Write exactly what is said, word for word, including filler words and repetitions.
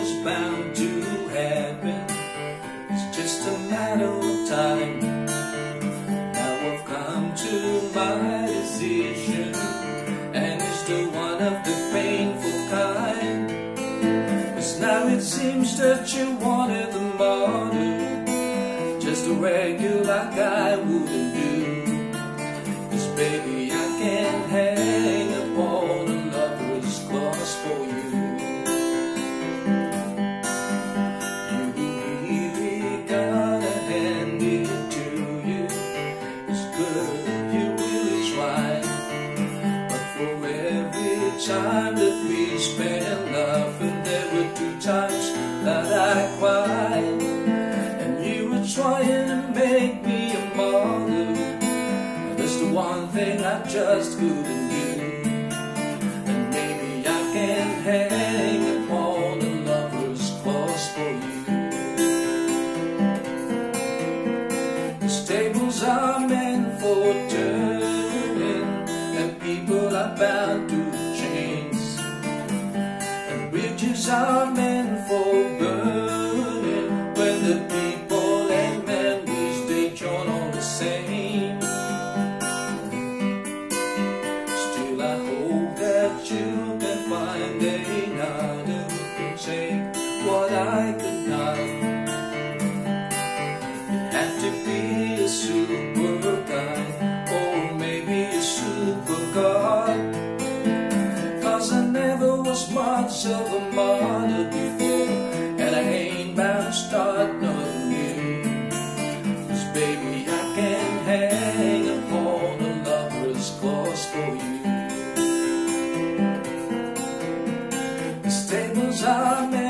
was bound to happen. It's just a matter of time. Now I've come to my decision, and it's the one of the painful kind. 'Cause now it seems that you wanted the model, just a regular guy wouldn't do. 'Cause baby, I can't hang upon a lover's clause for you. You really gotta hand it to you. It's good, you really tried. But for every time that we spent laughing, there were two times that I cried. And you were trying to make me a model. That's the one thing I just couldn't do. And maybe I can hang upon a lover's clause for you. These tables are meant for turning, and people are bound to change. And bridges are meant for burning, when the people and memories they join all the same. Still I hope that you can find another who can take what I could not. You have to be a super guy, or maybe a super god. 'Cause I never was much of a model before, and I ain't bound to start nothing new. 'Cause baby, I can hang upon a lover's clause for you. These tables are meant